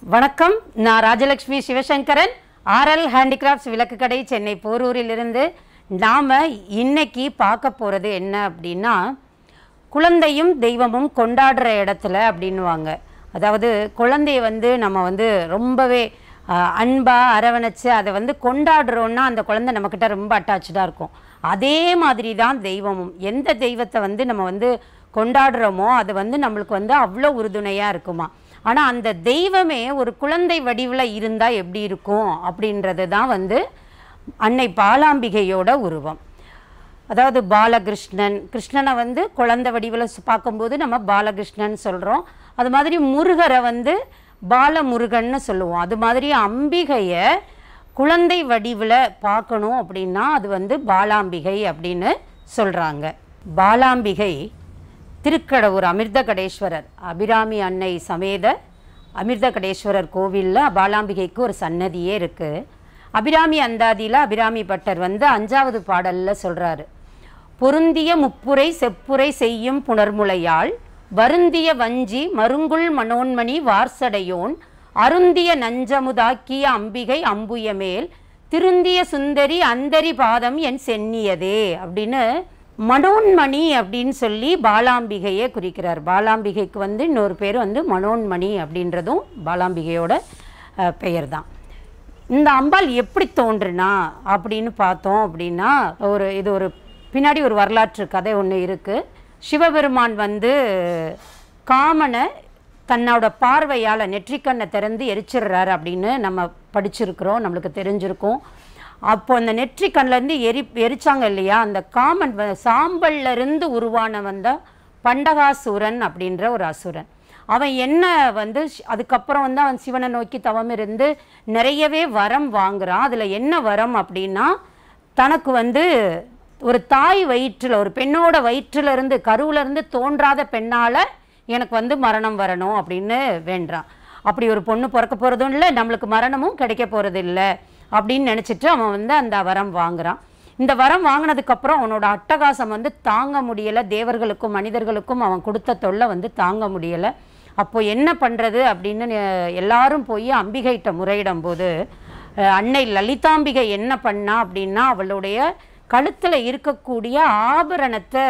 வணக்கம், நான் Rajalakshmi Sivasankaran, RL handicrafts விளக்குக்கடை, சென்னை போரூரிலிருந்து. நாம் இன்னைக்கு பார்க்க போகிறது என்ன அப்படின்னா, குழந்தையும் தெய்வமும் கொண்டாடுற இடத்துல அப்படின்வாங்க. அதாவது குழந்தைய நம்ம ரொம்பவே அன்பாக அரவணைச்சு அதை கொண்டாடுறோன்னா அந்த குழந்தை நம்மக்கிட்ட ரொம்ப அட்டாச்சாக இருக்கும். அதே மாதிரி தான் தெய்வமும். எந்த தெய்வத்தை நம்ம கொண்டாடுறோமோ அது நம்மளுக்கு அவ்வளோ உறுதுணையாக இருக்குமா. ஆனால் அந்த தெய்வமே ஒரு குழந்தை வடிவில் இருந்தால் எப்படி இருக்கும் அப்படின்றது தான் அன்னை பாலாம்பிகையோட உருவம். அதாவது பாலகிருஷ்ணன், கிருஷ்ணனை குழந்தை வடிவில் பார்க்கும்போது நம்ம பாலகிருஷ்ணன் சொல்கிறோம். அது மாதிரி முருகரை பாலமுருகன்னு சொல்லுவோம். அது மாதிரி அம்பிகையை குழந்தை வடிவில் பார்க்கணும் அப்படின்னா அது பாலாம்பிகை அப்படின்னு சொல்கிறாங்க. பாலாம்பிகை திருக்கடவுர் அமிர்தகடேஸ்வரர், அபிராமி அன்னை சமேத அமிர்தகடேஸ்வரர் கோவிலில் பாலாம்பிகைக்கு ஒரு சன்னதியே இருக்குது. அபிராமி அந்தாதியில் அபிராமி பட்டர் 5வது பாடலில் சொல்கிறாரு, பொருந்திய முப்புரை செப்புரை செய்யும் புனர்முலையாள் வருந்திய வஞ்சி மருங்குள் மனோன்மணி வார்சடையோன் அருந்திய நஞ்சமுதாக்கிய அம்பிகை அம்புயமேல் திருந்திய சுந்தரி அந்தரி பாதம் என் சென்னியதே அப்படின்னு மனோன்மணி அப்படின்னு சொல்லி பாலாம்பிகையை குறிக்கிறார். பாலாம்பிகைக்கு இன்னொரு பேர் மனோன்மணி அப்படின்றதும் பாலாம்பிகையோட பெயர் தான். இந்த அம்பாள் எப்படி தோன்றுனா அப்படின்னு பார்த்தோம் அப்படின்னா, இது ஒரு பின்னாடி ஒரு வரலாற்று கதை ஒன்று இருக்குது. சிவபெருமான் காமனை தன்னோட பார்வையால் நெற்றிக்கண்ணை திறந்து எரிச்சிடுறாரு அப்படின்னு நம்ம படிச்சிருக்கிறோம், நம்மளுக்கு தெரிஞ்சிருக்கும். அப்போ அந்த நெற்றி கண்ணிலேருந்து எரிச்சாங்க இல்லையா, அந்த காமன் சாம்பல்லிருந்து உருவான பண்டகாசுரன் அப்படின்ற ஒரு அசுரன். அவன் என்ன அதுக்கப்புறம் அவன் சிவனை நோக்கி தவம் இருந்து நிறையவே வரம் வாங்குறான். அதில் என்ன வரம் அப்படின்னா, தனக்கு ஒரு தாய் வயிற்றில், ஒரு பெண்ணோட வயிற்றிலிருந்து கருவிலிருந்து தோன்றாத பெண்ணால் எனக்கு மரணம் வரணும் அப்படின்னு வேண்டான். அப்படி ஒரு பொண்ணு பிறக்க போகிறதும் இல்லை, நம்மளுக்கு மரணமும் கிடைக்க போகிறது இல்லை அப்படின்னு நினச்சிட்டு அவன் அந்த வரம் வாங்குறான். இந்த வரம் வாங்கினதுக்கப்புறம் அவனோட அட்டகாசம் தாங்க முடியலை. தேவர்களுக்கும் மனிதர்களுக்கும் அவன் கொடுத்த தொல்லை தாங்க முடியலை. அப்போது என்ன பண்ணுறது அப்படின்னு எல்லாரும் போய் அம்பிகைகிட்ட முறையிடும் போது அன்னை லலிதாம்பிகை என்ன பண்ணா அப்படின்னா, அவளுடைய கழுத்தில் இருக்கக்கூடிய ஆபரணத்தை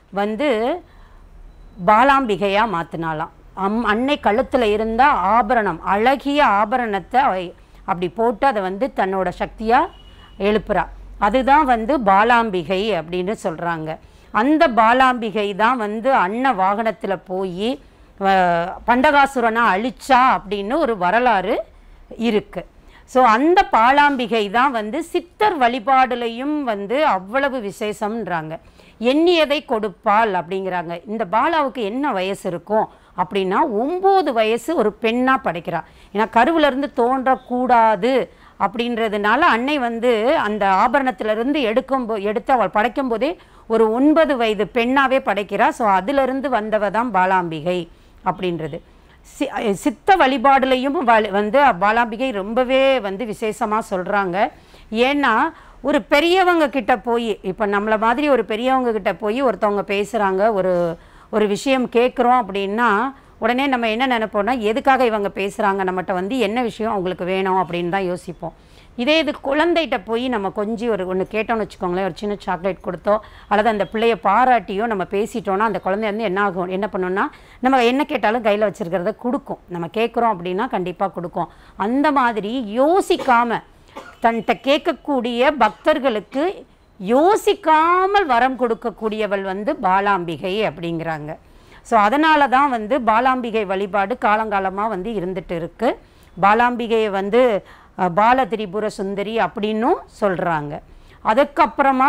பாலாம்பிகையாக மாற்றினாலாம். அன்னை கழுத்தில் இருந்த ஆபரணம், அழகிய ஆபரணத்தை அப்படி போட்டு அதை தன்னோட சக்தியாக எழுப்புறா. அதுதான் பாலாம்பிகை அப்படின்னு சொல்கிறாங்க. அந்த பாலாம்பிகை தான் அன்ன வாகனத்தில் போய் பண்டகாசுரனை அழிச்சா அப்படின்னு ஒரு வரலாறு இருக்குது. ஸோ அந்த பாலாம்பிகை தான் சித்தர் வழிபாடுலையும் அவ்வளவு விசேஷம்ன்றாங்க. எண்ணியதை கொடுப்பாள் அப்படிங்கிறாங்க. இந்த பாலாவுக்கு என்ன வயசு இருக்கும் அப்படின்னா 9 வயசு ஒரு பெண்ணாக படைக்கிறாள். ஏன்னா கருவிலேருந்து தோன்றக்கூடாது அப்படின்றதுனால அன்னை அந்த ஆபரணத்திலிருந்து எடுத்து அவள் படைக்கும் போதே ஒரு 9 வயது பெண்ணாகவே படைக்கிறாள். ஸோ அதிலிருந்து வந்தவ தான் பாலாம்பிகை அப்படின்றது. சித்த வழிபாடுலையும் பாலாம்பிகை ரொம்பவே விசேஷமாக சொல்கிறாங்க. ஏன்னா ஒரு பெரியவங்க கிட்ட போய், இப்போ நம்மளை மாதிரி ஒரு பெரியவங்க கிட்ட போய் ஒருத்தவங்க பேசுகிறாங்க, ஒரு விஷயம் கேட்குறோம் அப்படின்னா உடனே நம்ம என்ன நினைப்போம்னா, எதுக்காக இவங்க பேசுகிறாங்க, நம்மகிட்ட என்ன விஷயம் அவங்களுக்கு வேணும் அப்படின்னு தான் யோசிப்போம். இதே இது குழந்தைகிட்ட போய் நம்ம கொஞ்சம் ஒன்று கேட்டோம்னு வச்சுக்கோங்களேன், ஒரு சின்ன சாக்லேட் கொடுத்தோ அல்லது அந்த பிள்ளையை பாராட்டியோ நம்ம பேசிட்டோன்னா அந்த குழந்தை என்ன பண்ணோன்னா, நம்ம என்ன கேட்டாலும் கையில் வச்சுருக்கிறத கொடுக்கும். நம்ம கேட்குறோம் அப்படின்னா கண்டிப்பாக கொடுக்கும். அந்த மாதிரி யோசிக்காமல் தன்கிட்ட கேட்கக்கூடிய பக்தர்களுக்கு யோசிக்காமல் வரம் கொடுக்கக்கூடியவள் பாலாம்பிகை அப்படிங்கிறாங்க. ஸோ அதனால தான் பாலாம்பிகை வழிபாடு காலங்காலமாக இருந்துட்டு இருக்குது. பாலாம்பிகையை பால திரிபுர சுந்தரி அப்படின்னும் சொல்கிறாங்க. அதுக்கப்புறமா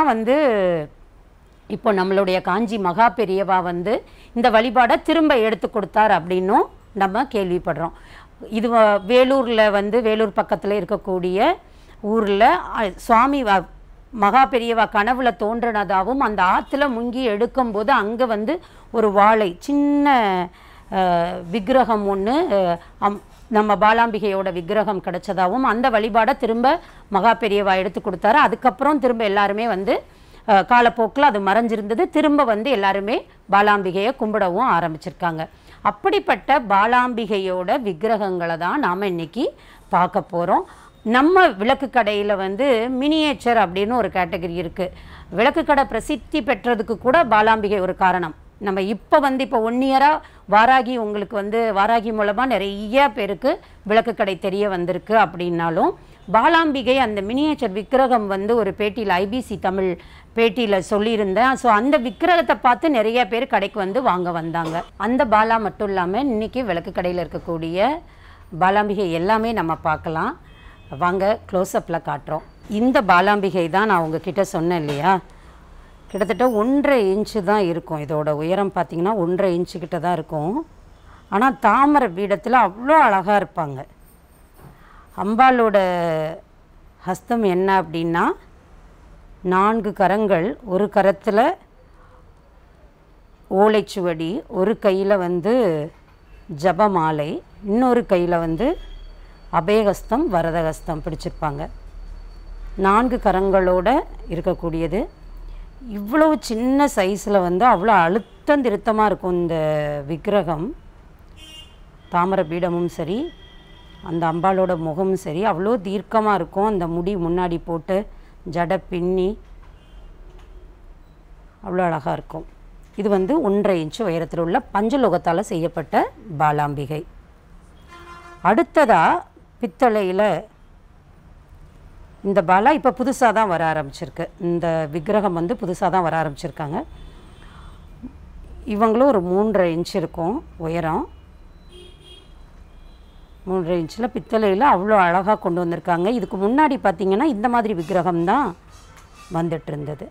இப்போ நம்மளுடைய காஞ்சி மகா பெரியவா இந்த வழிபாடை திரும்ப எடுத்து கொடுத்தார் அப்படின்னும் நம்ம கேள்விப்படுறோம். இது வேலூரில் வேலூர் பக்கத்தில் இருக்கக்கூடிய ஊரில் சுவாமி மகா பெரியவா கனவுல தோன்றினதாகவும் அந்த ஆற்றுல முங்கி எடுக்கும்போது அங்கே ஒரு வாழை சின்ன விக்கிரகம் ஒன்று நம்ம பாலாம்பிகையோட விக்கிரகம் கிடைச்சதாகவும் அந்த வழிபாடை திரும்ப மகா பெரியவா எடுத்து கொடுத்தாரு. அதுக்கப்புறம் திரும்ப எல்லாருமே காலப்போக்கில் அது மறைஞ்சிருந்தது. திரும்ப வந்து எல்லாருமே பாலாம்பிகையை கும்பிடவும் ஆரம்பிச்சிருக்காங்க. அப்படிப்பட்ட பாலாம்பிகையோட விக்கிரகங்களை தான் நாம் இன்றைக்கி பார்க்க போகிறோம். நம்ம விளக்கு கடையில் வந்து மினியேச்சர் அப்படின்னு ஒரு கேட்டகரி இருக்குது. விளக்கு கடை பிரசித்தி பெற்றதுக்கு கூட பாலாம்பிகை ஒரு காரணம். நம்ம இப்போ 1 இயராக வாராகி உங்களுக்கு வந்து வாராகி மூலமாக நிறைய பேருக்கு விளக்கு கடை தெரிய வந்திருக்கு. அப்படின்னாலும் பாலாம்பிகை அந்த மினியேச்சர் விக்கிரகம் வந்து ஒரு பேட்டியில் ஐபிசி தமிழ் பேட்டியில் சொல்லியிருந்தேன். ஸோ அந்த விக்கிரகத்தை பார்த்து நிறைய பேர் கடைக்கு வந்து வாங்க வந்தாங்க. அந்த பாலா மட்டும் இல்லாமல் இன்றைக்கி விளக்கு கடையில் இருக்கக்கூடிய பாலாம்பிகை எல்லாமே நம்ம பார்க்கலாம். வாங்க க்ளோஸ்அப்பில் காட்டுறோம். இந்த பாலாம்பிகை தான் நான் உங்ககிட்ட சொன்னேன் இல்லையா, கிட்டத்தட்ட 1.5 இன்ச்சு தான் இருக்கும். இதோட உயரம் பார்த்திங்கன்னா 1.5 இன்ச்சு கிட்ட தான் இருக்கும். ஆனால் தாமரை பீடத்தில் அவ்வளோ அழகாக இருப்பாங்க. அம்பாளோட ஹஸ்தம் என்ன அப்படின்னா 4 கரங்கள், ஒரு கரத்தில் ஓலைச்சுவடி, ஒரு கையில் வந்து ஜபமாலை, இன்னொரு கையில் வந்து அபயஹஸ்தம் வரதஹஸ்தம் பிடிச்சிருப்பாங்க. 4 கரங்களோடு இருக்கக்கூடியது. இவ்வளவு சின்ன சைஸில் வந்து அவ்வளோ அழுத்தந்திருத்தமாக இருக்கும் இந்த விக்கிரகம். தாமரை பீடமும் சரி, அந்த அம்பாளோட முகமும் சரி அவ்வளோ தீர்க்கமாக இருக்கும். அந்த முடி முன்னாடி போட்டு ஜடை பின்னி அவ்வளோ அழகாக இருக்கும். இது வந்து 1.5 இன்ச்சு உயரத்தில் உள்ள பஞ்சலோகத்தால் செய்யப்பட்ட பாலாம்பிகை. அடுத்ததாக பித்தளையில் இந்த பாலா இப்போ புதுசாக தான் வர ஆரம்பிச்சிருக்கு. இந்த விக்கிரகம் வந்து புதுசாக தான் வர ஆரம்பிச்சிருக்காங்க. இவங்களும் ஒரு 3.5 இன்ச்சு இருக்கும் உயரம். 3.5 இன்ச்சில் பித்தளையில் அவ்வளோ அழகாக கொண்டு வந்திருக்காங்க. இதுக்கு முன்னாடி பார்த்திங்கன்னா இந்த மாதிரி விக்கிரகம் தான் வந்துட்டு இருந்தது.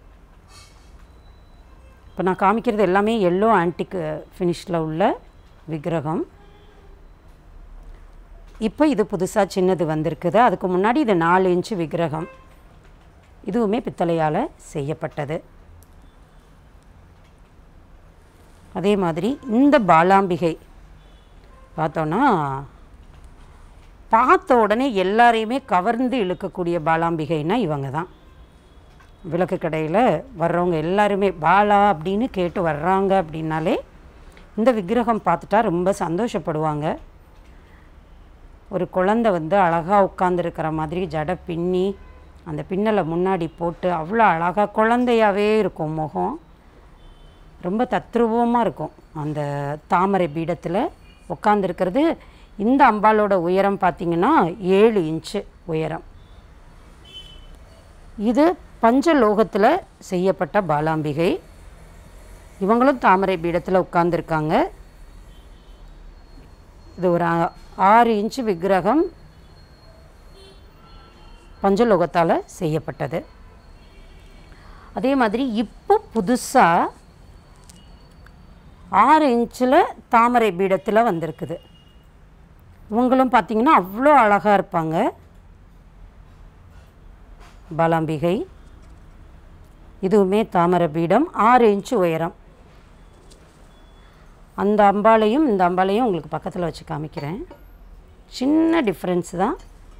இப்போ நான் காமிக்கிறது எல்லாமே எல்லோ ஆன்டிக் ஃபினிஷில் உள்ள விக்கிரகம். இப்போ இது புதுசாக சின்னது வந்திருக்குது. அதுக்கு முன்னாடி இது 4 இன்ச்சு விக்கிரகம். இதுவுமே பித்தளையால் செய்யப்பட்டது. அதே மாதிரி இந்த பாலாம்பிகை பார்த்தோன்னா பார்த்த உடனே எல்லாரையுமே கவர்ந்து இழுக்கக்கூடிய பாலாம்பிகைன்னா இவங்க தான். விளக்கு கடையில் வர்றவங்க எல்லாருமே பாலா அப்படின்னு கேட்டு வர்றாங்க அப்படின்னாலே இந்த விக்கிரகம் பார்த்துட்டா ரொம்ப சந்தோஷப்படுவாங்க. ஒரு குழந்தை வந்து அழகாக உட்காந்துருக்கிற மாதிரி ஜடை பின்னி அந்த பின்னலை முன்னாடி போட்டு அவ்வளோ அழகாக குழந்தையாகவே இருக்கும் முகம். ரொம்ப தத்ரூபமாக இருக்கும். அந்த தாமரை பீடத்தில் உட்காந்துருக்கிறது. இந்த அம்பாளோட உயரம் பார்த்திங்கன்னா 7 இன்ச்சு உயரம். இது பஞ்சலோகத்தில் செய்யப்பட்ட பாலாம்பிகை. இவங்களும் தாமரை பீடத்தில் உட்காந்துருக்காங்க. இது ஒரு 6 இன்ச்சு விக்கிரகம், பஞ்சலோகத்தால் செய்யப்பட்டது. அதே மாதிரி இப்போ புதுசாக 6 இன்ச்சில் தாமரை பீடத்தில் வந்திருக்குது. இவங்களும் பார்த்திங்கன்னா அவ்வளோ அழகாக இருப்பாங்க. பாலாம்பிகை இதுவுமே தாமரை பீடம், 6 இன்ச்சு உயரம். அந்த அம்பாளையும் இந்த அம்பாளையும் உங்களுக்கு பக்கத்தில் வச்சு காமிக்கிறேன். சின்ன டிஃப்ரென்ஸ் தான்,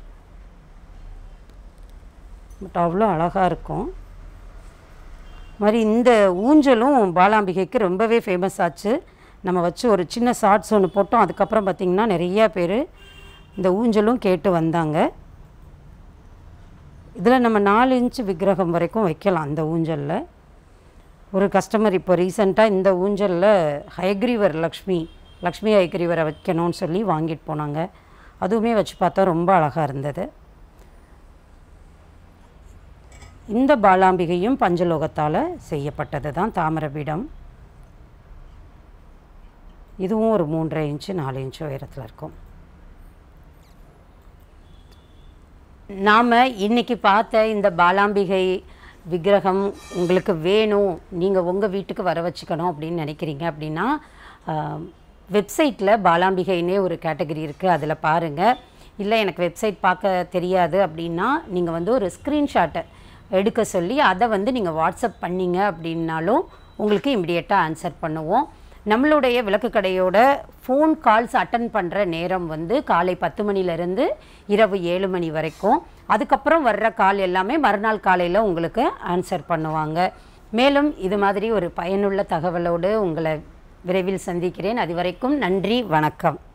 பட் அவ்வளோ அழகாக இருக்கும். மாதிரி இந்த ஊஞ்சலும் பாலாம்பிகைக்கு ரொம்பவே ஃபேமஸ் ஆச்சு. நம்ம வச்சு ஒரு சின்ன ஷார்ட்ஸ் ஒன்று போட்டோம். அதுக்கப்புறம் பார்த்திங்கன்னா நிறையா பேர் இந்த ஊஞ்சலும் கேட்டு வந்தாங்க. இதில் நம்ம 4 இன்ச்சு விக்கிரகம் வரைக்கும் வைக்கலாம். அந்த ஊஞ்சலில் ஒரு கஸ்டமர் இப்போ ரீசெண்டாக இந்த ஊஞ்சலில் ஹயக்ரீவர் லக்ஷ்மி ஹயக்ரீவரை வைக்கணும்னு சொல்லி வாங்கிட்டு போனாங்க. அதுவுமே வச்சு பார்த்தா ரொம்ப அழகாக இருந்தது. இந்த பாலாம்பிகையும் பஞ்சலோகத்தால் செய்யப்பட்டது தான் தாமரை பீடம். இதுவும் ஒரு 3.5 இன்ச்சு 4 இன்ச்சு உயரத்தில் இருக்கும். நாம் இன்றைக்கி பார்த்த இந்த பாலாம்பிகை விக்கிரகம் உங்களுக்கு வேணும், நீங்கள் உங்கள் வீட்டுக்கு வர வச்சுக்கணும் அப்படின்னு நினைக்கிறீங்க அப்படின்னா வெப்சைட்டில் பாலாம்பிகைன்னே ஒரு கேட்டகரி இருக்குது, அதில் பாருங்கள். இல்லை எனக்கு வெப்சைட் பார்க்க தெரியாது அப்படின்னா நீங்கள் வந்து ஒரு ஸ்க்ரீன்ஷாட்டை எடுக்க சொல்லி அதை வந்து நீங்கள் வாட்ஸ்அப் பண்ணிங்க அப்படின்னாலும் உங்களுக்கு இமிடியேட்டாக ஆன்சர் பண்ணுவோம். நம்மளுடைய விளக்கு கடையோட ஃபோன் கால்ஸ் அட்டன் பண்ணுற நேரம் வந்து காலை 10 மணிலேருந்து இரவு 7 மணி வரைக்கும். அதுக்கப்புறம் வர்ற கால் எல்லாமே மறுநாள் காலையில் உங்களுக்கு ஆன்சர் பண்ணுவாங்க. மேலும் இது மாதிரி ஒரு பயனுள்ள தகவலோடு உங்களை விரைவில் சந்திக்கிறேன். அதுவரைக்கும் நன்றி, வணக்கம்.